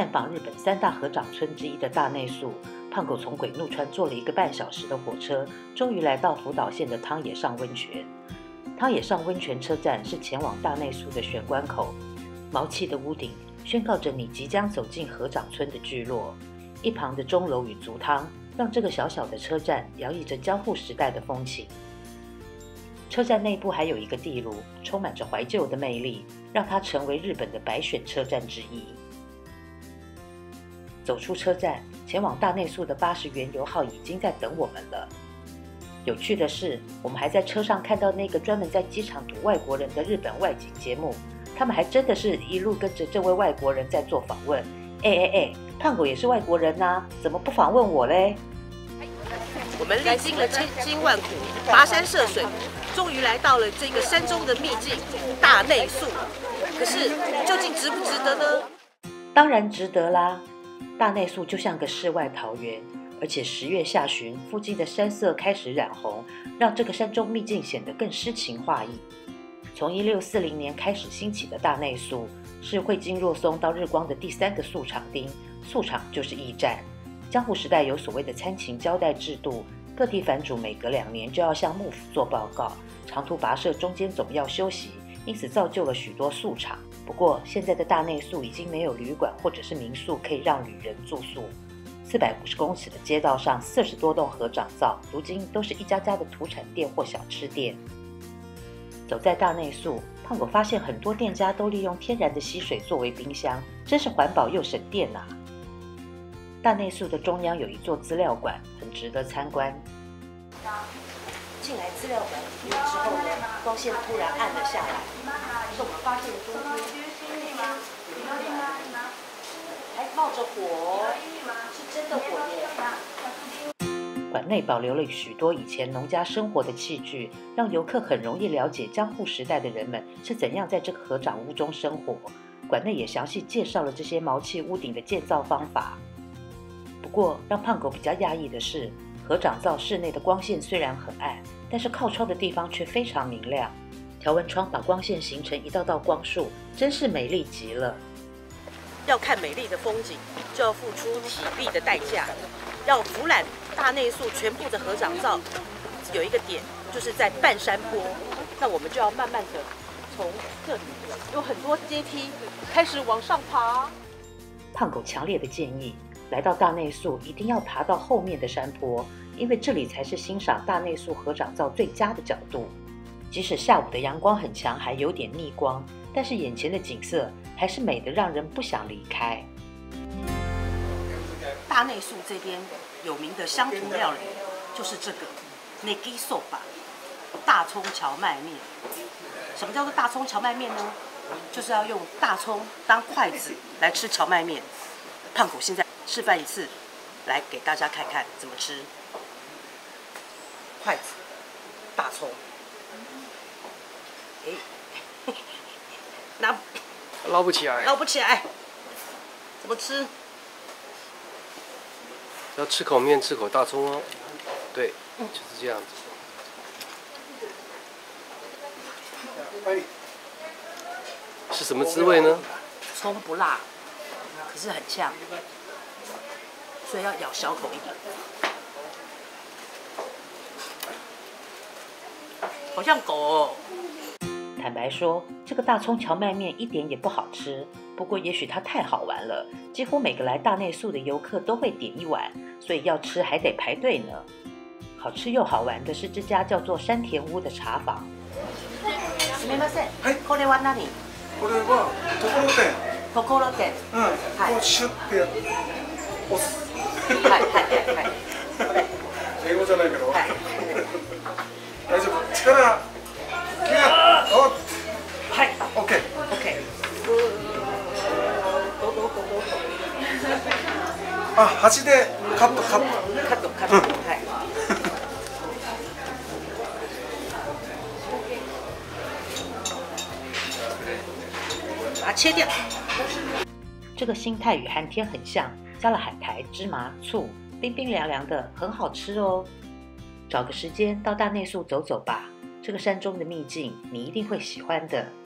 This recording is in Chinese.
探访日本3大合掌村之一的大内宿，胖狗从鬼怒川坐了1个半小时的火车，终于来到福岛县的汤野上温泉。汤野上温泉车站是前往大内宿的玄关口，毛砌的屋顶宣告着你即将走进合掌村的聚落。一旁的钟楼与足汤，让这个小小的车站洋溢着江户时代的风情。车站内部还有一个地炉，充满着怀旧的魅力，让它成为日本的百选车站之一。走出车站，前往大内宿的80元油号已经在等我们了。有趣的是，我们还在车上看到那个专门在机场堵外国人的日本外景节目，他们还真的是一路跟着这位外国人在做访问。胖狗也是外国人啊，怎么不访问我嘞？ 我们历经了千辛万苦，跋山涉水，终于来到了这个山中的秘境大内宿。可是究竟值不值得呢？ 当然值得啦！大内宿就像个世外桃源，而且10月下旬，附近的山色开始染红，让这个山中秘境显得更诗情画意。从1640年开始兴起的大内宿，是汇金若松到日光的第3个宿场町，宿场就是驿站。江户时代有所谓的参勤交代制度，各地藩主每隔2年就要向幕府做报告，长途跋涉中间总要休息，因此造就了许多宿场。不过现在的大内宿已经没有旅馆或者是民宿可以让旅人住宿，450公尺的街道上40多栋合掌造，如今都是一家家的土产店或小吃店。走在大内宿，胖狗发现很多店家都利用天然的溪水作为冰箱，真是环保又省电啊！大内宿的中央有一座资料馆，很值得参观。进来资料馆里面之后呢，光线突然暗了下来，是我们发现中间还冒着火，是真的火耶！馆内保留了许多以前农家生活的器具，让游客很容易了解江户时代的人们是怎样在这个合掌屋中生活。馆内也详细介绍了这些毛砌屋顶的建造方法。不过，让胖狗比较讶异的是，合掌造室内的光线虽然很暗，但是靠窗的地方却非常明亮。条纹窗把光线形成一道道光束，真是美丽极了。 要看美丽的风景，就要付出体力的代价。要俯览大内宿全部的合掌造，有一个点就是在半山坡，那我们就要慢慢的从这里有很多阶梯开始往上爬。 胖狗强烈的建议，来到大内宿一定要爬到后面的山坡，因为这里才是欣赏大内宿合掌造最佳的角度。即使下午的阳光很强，还有点逆光，但是眼前的景色还是美得让人不想离开。 大内宿这边有名的乡土料理就是这个 Negi Soba 大葱荞麦面。什么叫做大葱荞麦面呢？就是要用大葱当筷子来吃荞麦面。胖狗现在示范一次，来给大家看看怎么吃。筷子，大葱，拿捞不起来， 捞不起来，怎么吃？ 要吃口面，吃口大葱哦。对，就是这样子。是什么滋味呢？ 葱不辣，可是很呛，所以要咬小口一点。好像狗哦。 坦白说，这个大葱荞麦面一点也不好吃。不过也许它太好玩了，几乎每个来大内宿的游客都会点一碗，所以要吃还得排队呢。好吃又好玩的是这家叫做山田屋的茶坊。 すみません。これは何？ これはところてん。 ところてん。 はい。こうシュッて押す。 はいはいはい。これ。 英語じゃないけど。 はい。 大丈夫。力が。 はい。 オッケー。 オッケー。 あ、箸でカット。 カット。はい。把它切掉。 这个心态与寒天很像，加了海苔、芝麻、醋，冰冰凉凉的，很好吃哦。找个时间到大内宿走走吧，这个山中的秘境你一定会喜欢的。